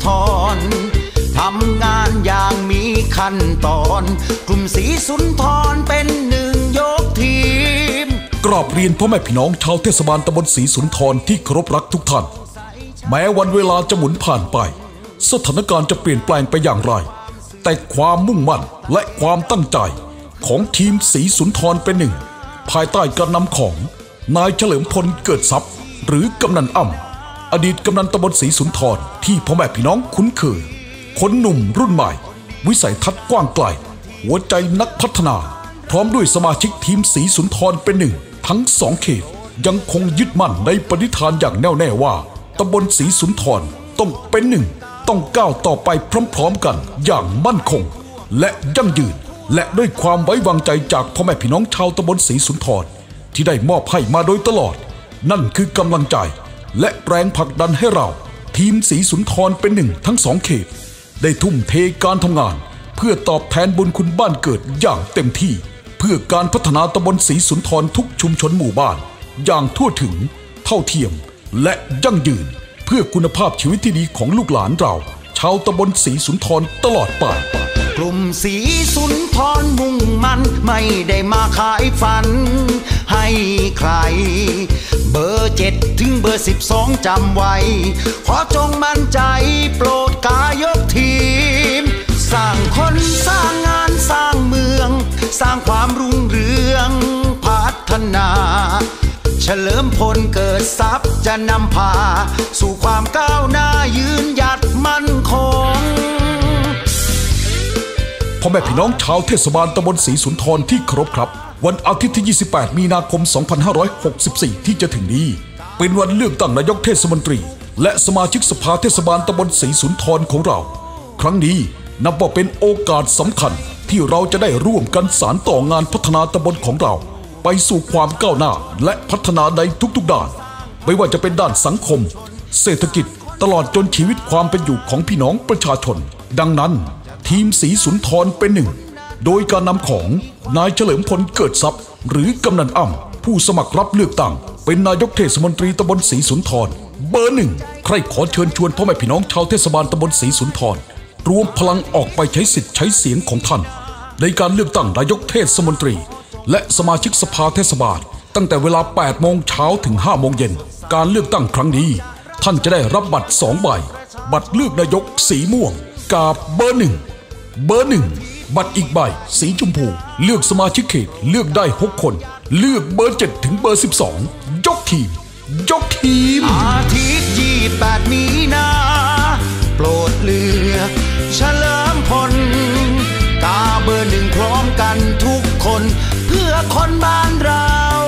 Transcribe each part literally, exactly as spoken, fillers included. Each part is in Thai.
รทำงานอย่างมีขั้นตอนกลุ่มศรีสุนทรเป็นหนึ่งยกทีมกราบเรียนพ่อแม่พี่น้องชาวเทศบาลตำบลศรีสุนทรที่เคารพรักทุกท่านแม้วันเวลาจะหมุนผ่านไปสถานการณ์จะเปลี่ยนแปลงไปอย่างไรแต่ความมุ่งมั่นและความตั้งใจของทีมศรีสุนทรเป็นหนึ่งภายใต้การนำของนายเฉลิมพลเกิดทรัพย์หรือกำนันอ่ำอดีตกำนันตำบลศรีสุนทรที่พ่อแม่พี่น้องคุ้นเคยคนหนุ่มรุ่นใหม่วิสัยทัศน์กว้างไกลหัวใจนักพัฒนาพร้อมด้วยสมาชิกทีมศรีสุนทรเป็นหนึ่งทั้งสองเขตยังคงยึดมั่นในปณิธานอย่างแน่วแน่ว่าตำบลศรีสุนทรต้องเป็นหนึ่งต้องก้าวต่อไปพร้อมๆกันอย่างมั่นคงและยั่งยืนและด้วยความไว้วางใจจากพ่อแม่พี่น้องชาวตำบลศรีสุนทรที่ได้มอบให้มาโดยตลอดนั่นคือกำลังใจและแรงผลักดันให้เราทีมศรีสุนทรเป็นหนึ่งทั้งสองเขตได้ทุ่มเทการทำงานเพื่อตอบแทนบุญคุณบ้านเกิดอย่างเต็มที่เพื่อการพัฒนาตำบลศรีสุนทรทุกชุมชนหมู่บ้านอย่างทั่วถึงเท่าเทียมและยั่งยืนเพื่อคุณภาพชีวิตที่ดีของลูกหลานเราชาวตำบลศรีสุนทรตลอดไปกลุ่มศรีสุนทรมุ่งมันไม่ได้มาขายฝันให้ใครเบอร์เจ็ดถึงเบอร์สิบสองจำไว้ขอจงมั่นใจโปรดกายกทีมสร้างคนสร้างงานสร้างเมืองสร้างความรุ่งเรืองพัฒนาเฉลิมพลเกิดทรัพย์จะนำพาสู่ความก้าวหน้ายืนหยัดมั่นคงพ่อแม่พี่น้องชาวเทศบาลตำบลศรีสุนทรที่เคารพครับวันอาทิตย์ที่ยี่สิบแปดมีนาคมสองพันห้าร้อยหกสิบสี่ที่จะถึงนี้เป็นวันเลือกตั้งนายกเทศมนตรีและสมาชิกสภาเทศบาลตำบลศรีสุนทรของเราครั้งนี้นับว่าเป็นโอกาสสำคัญที่เราจะได้ร่วมกันสานต่องานพัฒนาตำบลของเราไปสู่ความก้าวหน้าและพัฒนาในทุกๆด้านไม่ว่าจะเป็นด้านสังคมเศรษฐกิจตลอดจนชีวิตความเป็นอยู่ของพี่น้องประชาชนดังนั้นทีมศรีสุนทรเป็นหนึ่งโดยการนำของนายเฉลิมพลเกิดทรัพย์หรือกำนันอ่ำผู้สมัครรับเลือกตั้งเป็นนายกเทศมนตรีตำบลศรีสุนทรเบอร์หนึ่งใครขอเชิญชวนพ่อแม่พี่น้องชาวเทศบาลตำบลศรีสุนทรรวมพลังออกไปใช้สิทธิ์ใช้เสียงของท่านในการเลือกตั้งนายกเทศมนตรีและสมาชิกสภาเทศบาลตั้งแต่เวลาแปดโมงเช้าถึงห้าโมงเย็นการเลือกตั้งครั้งนี้ท่านจะได้รับบัตรสองใบบัตรเลือกนายกสีม่วงกับเบอร์หนึ่งเบอร์หนึ่งบัตรอีกใบสีชมพูเลือกสมาชิกเขตเลือกได้หกคนเลือกเบอร์เจ็ดถึงเบอร์สิบสองยกทีมยกทีมอาทิตย์ยี่สิบแปดมีนาโปรดเลือกเฉลิมพลกาเบอร์หนึ่งพร้อมกันทุกคนเพื่อคนบ้านเรา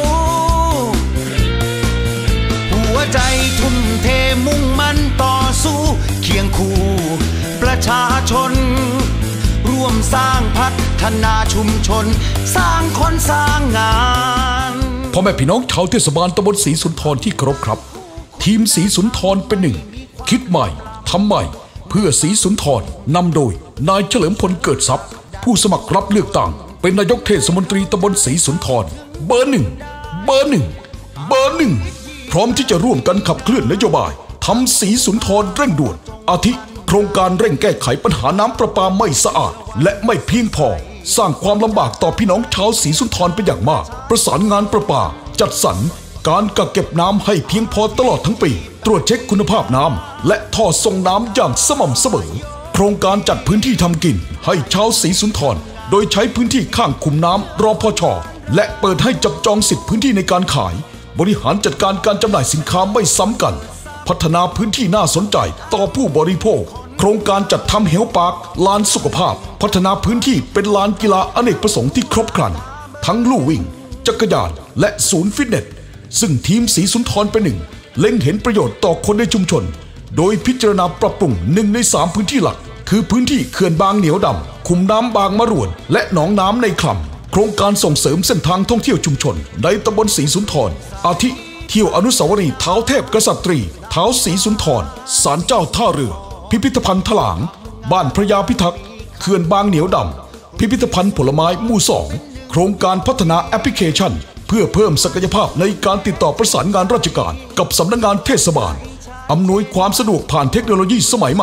หัวใจทุ่มเทมุ่งมั่นต่อสู้เคียงคู่ประชาชนร่วมสร้างพัฒนาชุมชนสร้างคนสร้างงานพ่อแม่พี่น้องชาวเทศบาลตำบลศรีสุนทรที่เคารพครับทีมศรีสุนทรเป็นหนึ่งคิดใหม่ทำใหม่เพื่อศรีสุนทรนำโดยนายเฉลิมพลเกิดทรัพย์ผู้สมัครรับเลือกตั้งเป็นนายกเทศมนตรีตำบลศรีสุนทรเบอร์หนึ่งเบอร์หนึ่งเบอร์หนึ่งพร้อมที่จะร่วมกันขับเคลื่อนนโยบายทำศรีสุนทรเร่งด่วนอาทิโครงการเร่งแก้ไขปัญหาน้ำประปาไม่สะอาดและไม่เพียงพอสร้างความลำบากต่อพี่น้องชาวศรีสุนทรเป็นอย่างมากประสานงานประปาจัดสรรการกักเก็บน้ำให้เพียงพอตลอดทั้งปีตรวจเช็คคุณภาพน้ำและท่อส่งน้ำอย่างสม่ำเสมอโครงการจัดพื้นที่ทำกินให้ชาวศรีสุนทรโดยใช้พื้นที่ข้างคุมน้ำรพช.และเปิดให้จับจองสิทธิพื้นที่ในการขายบริหารจัดการการจำหน่ายสินค้าไม่ซ้ำกันพัฒนาพื้นที่น่าสนใจต่อผู้บริโภคโครงการจัดทำเฮลท์พาร์คลานสุขภาพพัฒนาพื้นที่เป็นลานกีฬาอเนกประสงค์ที่ครบครันทั้งลู่วิ่งจักรยานและศูนย์ฟิตเนสซึ่งทีมศรีสุนทรเป็นหนึ่งเล็งเห็นประโยชน์ต่อคนในชุมชนโดยพิจารณาปรับปรุงหนึ่งในสามพื้นที่หลักคือพื้นที่เขื่อนบางเหนียวดำขุมน้ำบางมะรวนและหนองน้ำในคลำโครงการส่งเสริมเส้นทางท่องเที่ยวชุมชนในตำบลศรีสุนทรอาทิเที่ยวอนุสาวรีย์เท้าเทพกษัตรีเท้าศรีสุนทรศาลเจ้าท่าเรือพิพิธภัณฑ์ถลางบ้านพระยาพิทักษ์เขื่อนบางเหนียวดำพิพิธภัณฑ์ผลไม้หมู่สองโครงการพัฒนาแอปพลิเคชันเพื่อเพิ่มศักยภาพในการติดต่อประสานงานราชการกับสำนักงานเทศบาลอำนวยความสะดวกผ่านเทคโนโลยีสมัยใหม่โ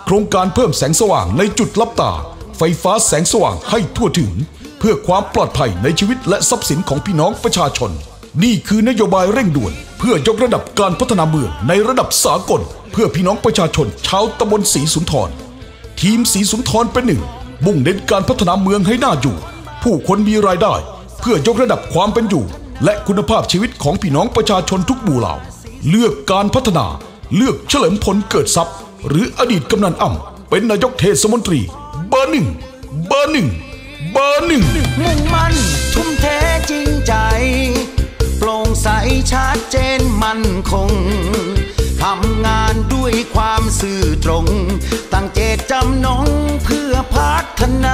ครงการเพิ่มแสงสว่างในจุดลับตาไฟฟ้าแสงสว่างให้ทั่วถึงเพื่อความปลอดภัยในชีวิตและทรัพย์สินของพี่น้องประชาชนนี่คือนโยบายเร่งด่วนเพื่อยกระดับการพัฒนาเมืองในระดับสากลเพื่อพี่น้องประชาชนชาวตำบลศรีสุนทรทีมศรีสุนทรเป็นหนึ่งมุ่งเน้นการพัฒนาเมืองให้น่าอยู่ผู้คนมีรายได้เพื่อยกระดับความเป็นอยู่และคุณภาพชีวิตของพี่น้องประชาชนทุกหมู่เหล่าเลือกการพัฒนาเลือกเฉลิมพลเกิดทรัพย์หรืออดีตกำนันอ่ำเป็นนายกเทศมนตรีเบอร์หนึ่งเบอร์หนึ่งเบอร์หนึ่งมุ่งมั่นทุ่มเทจริงใจโปร่งใสชัดเจนมั่นคงทำงานด้วยความซื่อตรงตั้งเจตจำนงเพื่อพัฒนา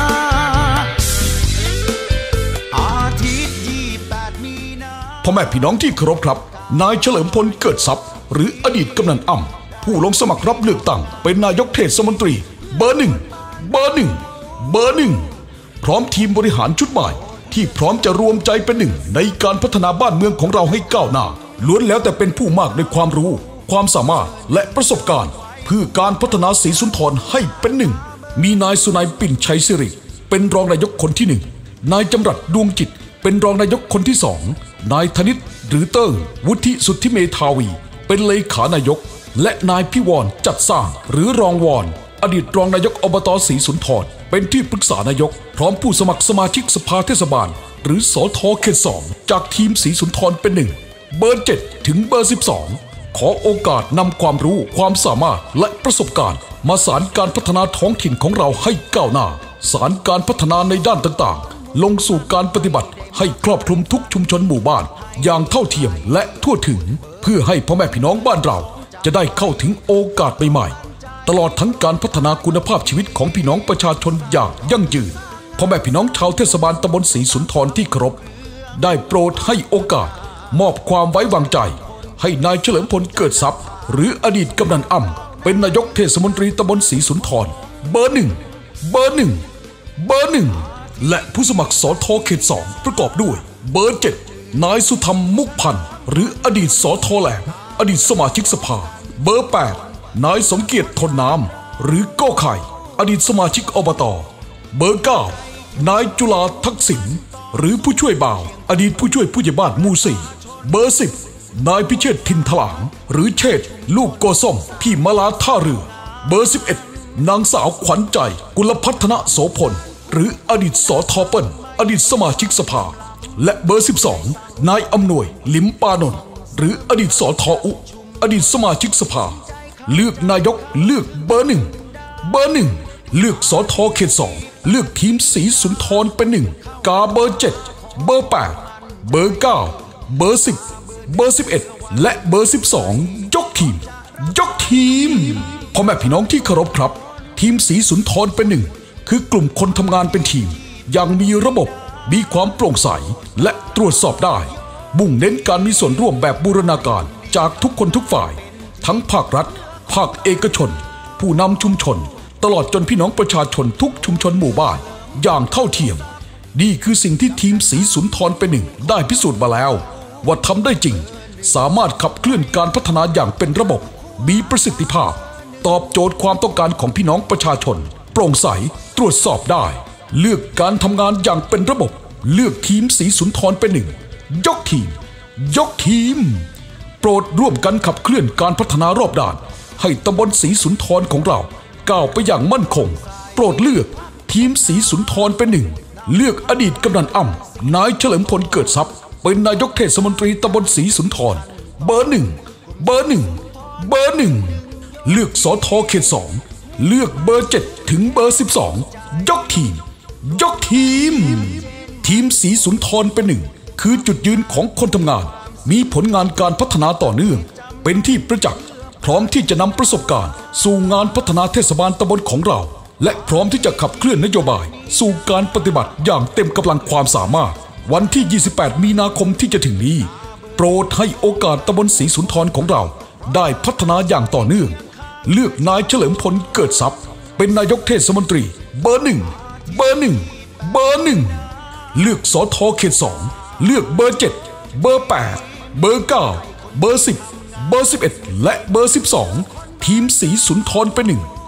อาทิตย์ยี่สิบแปดมีนาพ่อแม่พี่น้องที่เคารพครับนายเฉลิมพลเกิดทรัพย์หรืออดีตกำนันอ่ำผู้ลงสมัครรับเลือกตั้งเป็นนายกเทศมนตรีเบอร์หนึ่งเบอร์หนึ่งเบอร์หนึ่งพร้อมทีมบริหารชุดใหม่ที่พร้อมจะรวมใจเป็นหนึ่งในการพัฒนาบ้านเมืองของเราให้ก้าวหน้าล้วนแล้วแต่เป็นผู้มากในความรู้ความสามารถและประสบการณ์เพื่อการพัฒนาศรีสุนทรให้เป็นหนึ่งมีนายสุนัยปิ่นชัยสิริเป็นรองนายกคนที่หนึ่งนายจำรัดดวงจิตเป็นรองนายกคนที่สองนายธนิตหรือเติ้งวุฒิสุทธิเมธาวีเป็นเลขานายกและนายพิวรจัดสร้างหรือรองวอนอดีตรองนายกอบตศรีสุนทรเป็นที่ปรึกษานายกพร้อมผู้สมัครสมาชิกสภาเทศบาลหรือสทเขตสองจากทีมศรีสุนทรเป็นหนึ่งเบอร์เจ็ดถึงเบอร์สิบสองขอโอกาสนำความรู้ความสามารถและประสบการณ์มาสานการพัฒนาท้องถิ่นของเราให้ก้าวหน้าสานการพัฒนาในด้านต่างๆลงสู่การปฏิบัติให้ครอบคลุมทุกชุมชนหมู่บ้านอย่างเท่าเทียมและทั่วถึงเพื่อให้พ่อแม่พี่น้องบ้านเราจะได้เข้าถึงโอกาสใหม่ๆตลอดทั้งการพัฒนาคุณภาพชีวิตของพี่น้องประชาชนอย่างยั่งยืนพ่อแม่พี่น้องชาวเทศบาลตำบลศรีสุนทรที่เคารพได้โปรดให้โอกาสมอบความไว้วางใจให้นายเฉลิมพลเกิดทรัพย์หรืออดีตกำนันอ่ำเป็นนายกเทศมนตรีตำบลศรีสุนทรเบอร์หนึ่งเบอร์หนึ่งเบอร์หนึ่งและผู้สมัครสทเขตสองประกอบด้วยเบอร์เจ็ดนายสุธรรมมุกพันธ์หรืออดีตสทแหลมอดีตสมาชิกสภาเบอร์แปดนายสมเกียรติทนน้ำหรือโก้ไข่อดีตสมาชิกอบตเบอร์เก้านายจุฬาทักษิณหรือผู้ช่วยบ่าวอดีตผู้ช่วยผู้ใหญ่บ้านหมู่สี่เบอร์สิบนายพิเชษฐ์ทินถลางหรือเชษฐ์ลูกโกส้มพี่มลาท่าเรือเบอร์สิบเอ็ดนางสาวขวัญใจกุลพัฒนโสพลหรืออดีตสทเปิ้ลอดีตสมาชิกสภาและเบอร์สิบสองนายอำนวยลิมปานนท์หรืออดีตสทอุอดีตสมาชิกสภาเลือกนายกเลือกเบอร์หนึ่งเบอร์หนึ่งเลือกสทเขตสองเลือกทีมศรีสุนทรเป็นหนึ่งกาเบอร์เจ็ดเบอร์แปดเบอร์เก้าเบอร์สิบเบอร์สิบเอ็ดและเบอร์สิบสองยกทีมยกทีมพ่อแม่พี่น้องที่เคารพครับทีมศรีสุนทรเป็นหนึ่งคือกลุ่มคนทำงานเป็นทีมอย่างมีระบบมีความโปร่งใสและตรวจสอบได้มุ่งเน้นการมีส่วนร่วมแบบบูรณาการจากทุกคนทุกฝ่ายทั้งภาครัฐภาคเอกชนผู้นำชุมชนตลอดจนพี่น้องประชาชนทุกชุมชนหมู่บ้านอย่างเท่าเทียมนี่คือสิ่งที่ทีมศรีสุนทรเป็นหนึ่งได้พิสูจน์มาแล้วว่าทำได้จริงสามารถขับเคลื่อนการพัฒนาอย่างเป็นระบบมีประสิทธิภาพตอบโจทย์ความต้องการของพี่น้องประชาชนโปร่งใสตรวจสอบได้เลือกการทำงานอย่างเป็นระบบเลือกทีมศรีสุนทรเป็นหนึ่งยกทีมยกทีมโปรดร่วมกันขับเคลื่อนการพัฒนารอบด้านให้ตำบลศรีสุนทรของเราก้าวไปอย่างมั่นคงโปรดเลือกทีมศรีสุนทรเป็นหนึ่งเลือกอดีตกำนันอ่ำนายเฉลิมพลเกิดทรัพย์เป็นนายกเทศมนตรีตำบลศรีสุนทรเบอร์หนึ่งเบอร์หนึ่งเบอร์หนึ่งเลือกสทเขตสองเลือกเบอร์เจ็ดถึงเบอร์สิบสองยกทีมยกทีมทีมศรีสุนทรเป็นหนึ่งคือจุดยืนของคนทำงานมีผลงานการพัฒนาต่อเนื่องเป็นที่ประจักษ์พร้อมที่จะนำประสบการณ์สู่งานพัฒนาเทศบาลตำบลของเราและพร้อมที่จะขับเคลื่อนนโยบายสู่การปฏิบัติอย่างเต็มกำลังความสามารถวันที่ยี่สิบแปดมีนาคมที่จะถึงนี้โปรดให้โอกาสตำบลศรีสุนทรของเราได้พัฒนาอย่างต่อเนื่องเลือกนายเฉลิมพลเกิดทรัพย์เป็นนายกเทศมนตรีเบอร์หนึ่งเบอร์หนึ่งเบอร์หนึ่งเลือกสทเขตสองเลือกเบอร์เจ็ดเบอร์แปดเบอร์เก้าเบอร์สิบเบอร์สิบเอ็ดและเบอร์สิบสองทีมศรีสุนทรเป็นหนึ่ง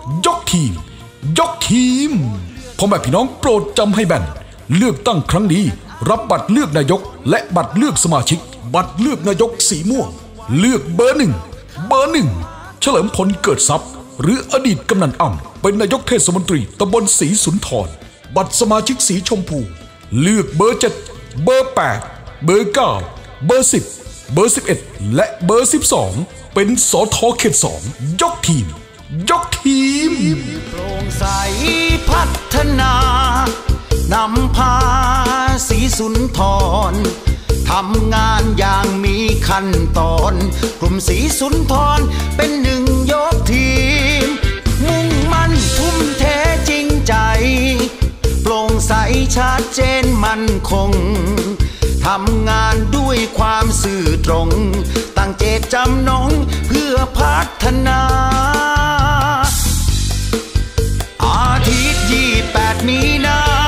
ยกทีมยกทีมพ่อแม่พี่น้องโปรดจำให้แม่นเลือกตั้งครั้งนี้รับบัตรเลือกนายกและบัตรเลือกสมาชิกบัตรเลือกนายกสีม่วงเลือกเบอร์หนึ่งเบอร์หนึ่งเฉลิมพลเกิดทรัพย์หรืออดีตกำนันอ่ำเป็นนายกเทศมนตรีตำบลศรีสุนทรบัตรสมาชิกสีชมพูเลือกเบอร์เจ็ดเบอร์แปดเบอร์เก้าเบอร์สิบเบอร์สิบเอ็ดและเบอร์สิบสองเป็นสทเขตสองยกทีมยกทีมโปร่งใสพัฒนานำพาศรีสุนทรทำงานอย่างมีขั้นตอนกลุ่มศรีสุนทรเป็นหนึ่งยกทีมมุ่งมั่นทุ่มเทจริงใจโปร่งใสชัดเจนมั่นคงทำงานด้วยความซื่อตรงตั้งเจตจำนงเพื่อพัฒนาอาทิตย์ยี่สิบแปดมีนา